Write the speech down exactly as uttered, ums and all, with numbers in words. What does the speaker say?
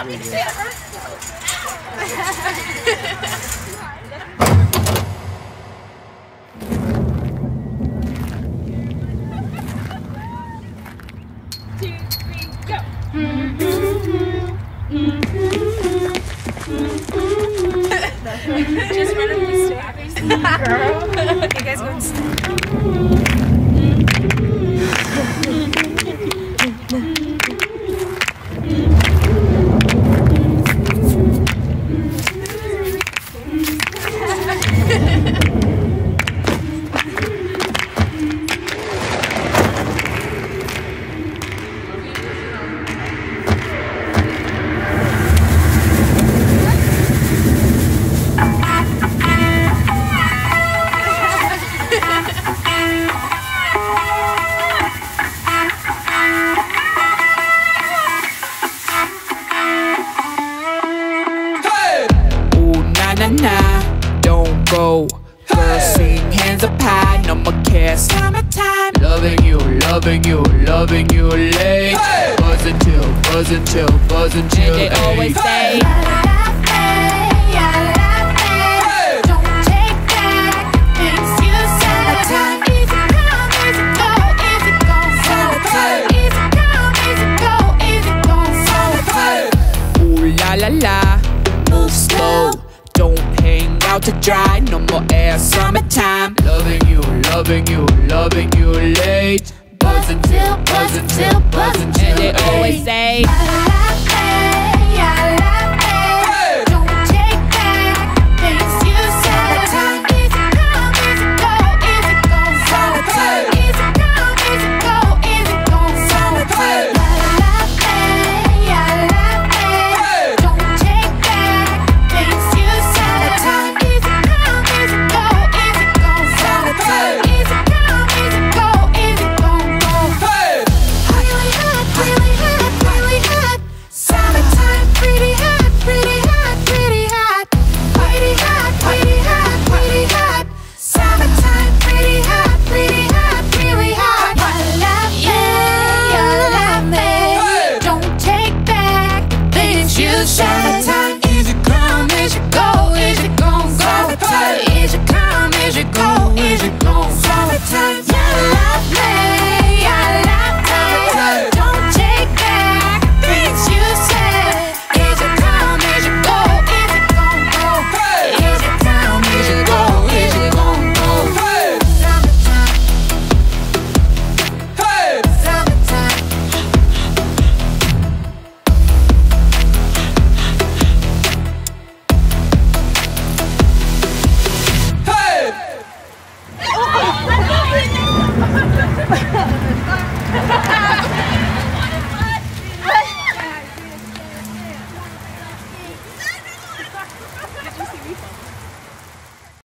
Two, three, go! Just randomly snapping. Girl. You guys go and nah, don't go. Girls sing hands up high, no more cares. Summertime, loving you, loving you, loving you late. Hey! Buzz until, buzz until, buzz until. And they always say, don't take back things you said. Summertime, easy come, easy go, easy go. Summertime, easy come, easy go, easy go. Summertime, ooh la la la, move slow. Don't hang out to dry, no more air, summertime. Loving you, loving you, loving you late. Buzz until, buzz until, buzz until. And they always say,